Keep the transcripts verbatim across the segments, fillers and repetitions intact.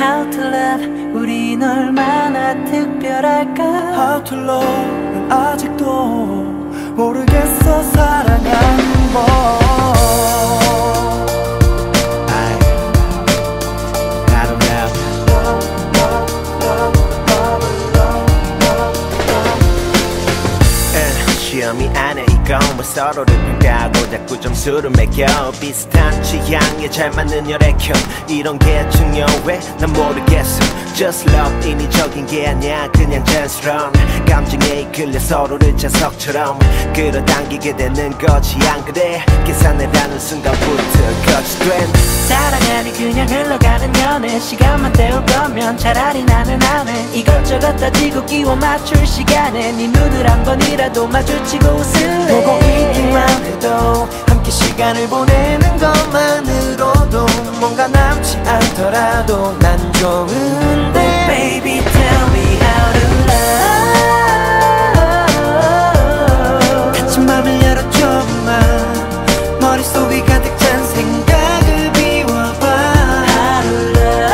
How to love 우린 얼마나 특별할까. How to love 난 아직도 모르겠어 사랑하는 법. 시험이 아네 이건 뭐 서로를 평가하고 자꾸 점수를 매겨. 비슷한 취향에 잘 맞는 혈액형 이런 게 중요해 난 모르겠어. Just love 인위적인 게 아니야 그냥 자연스러운 감정에 이끌려 서로를 자석처럼 끌어당기게 되는 거지 안 그래. 계산해라는 순간부터 거짓된 사랑하니 그냥 흘러가는 연애. 시간만 때울 거면 차라리 나는 안 해. 이것저것 따지고 끼워 맞출 시간에 네 눈을 한 번이라도 마주치고 웃을래. 보고 있기만 해도 함께 시간을 보내는 것만으로도 뭔가 남지 않더라도 난 좋은데. Baby tell me how to love. 닫힌 맘을 열어 조금만 머릿속이 가득 찬 생각을 비워봐. How to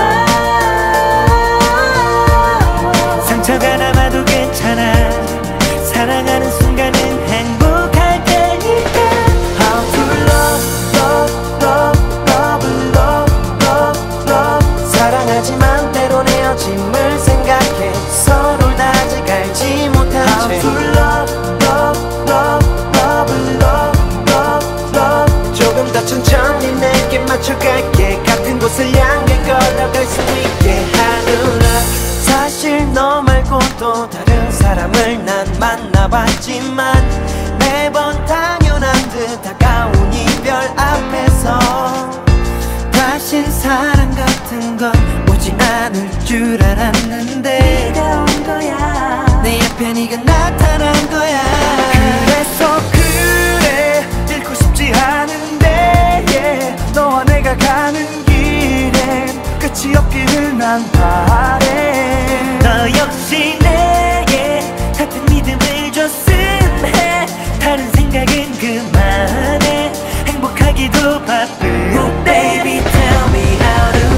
love. 상처가 남아도 괜찮아 사랑하는 순간은 행복할 테니까. How to love, love, love, love, love, love, love. 사랑하지만 때론 헤어짐을 생각해 서로를 아직 알지 못한 채. How to love, love, love, love, love, love, love. 조금 더 천천히 내게 맞춰갈게. 같은 곳을 향해 걸어갈 수 있게. How to love. 사실 너 말고도 다른 사람을 난 만나봤지만 매번 당연한 듯 다가온 이별 앞에서 다신 사랑 같은 건 오지 않을 줄 알았는데 네가 온 거야. 내 옆에 네가 나타난 거야. 그래서 그래 잃고 싶지 않은데 yeah. 너와 내가 가는 길엔 끝이 없기를 난 바래. 너 역시 내게 같은 믿음을 줬음 해. 다른 생각은 그만해. 행복하기도 바쁜 oh, baby tell me how to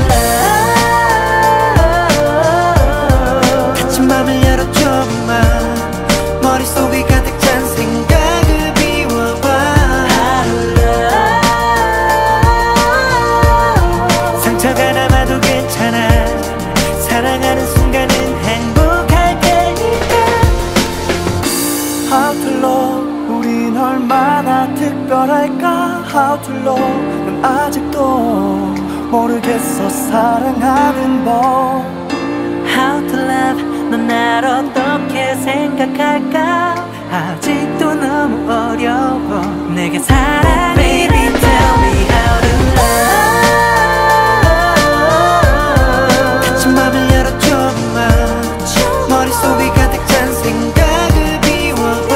love. 닫힌 맘을 열어 조금만 머릿속이 가득 찬 생각을 비워봐. How to love. 상처가 남아도 괜찮아 사랑하는 순간은 행복할 테니까. How to love 우린 얼마나 특별할까. How to love 난 아직도 모르겠어 사랑하는 법. How to love 넌 날 어떻게 생각할까. 아직도 너무 어려워 내게 사랑이란 Baby tell me how to love. 닫힌 맘을 열어 조금만 머릿속이 가득 찬 생각을 비워봐.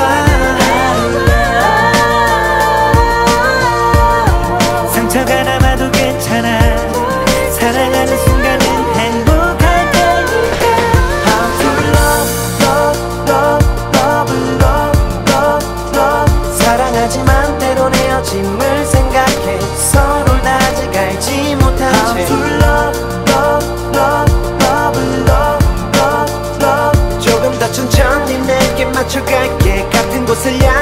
상처가 남아도 괜찮아 사랑하는 순간은 행복할 테니까. How to love, love, love, love, love, love, love. 사랑하지만 때론 헤어짐을 생각해 서로를 아직 알지 못한 채. How to love, love, love, love, love, love, love. 조금 더 천천히 내게 맞춰갈게. 같은 곳을 향해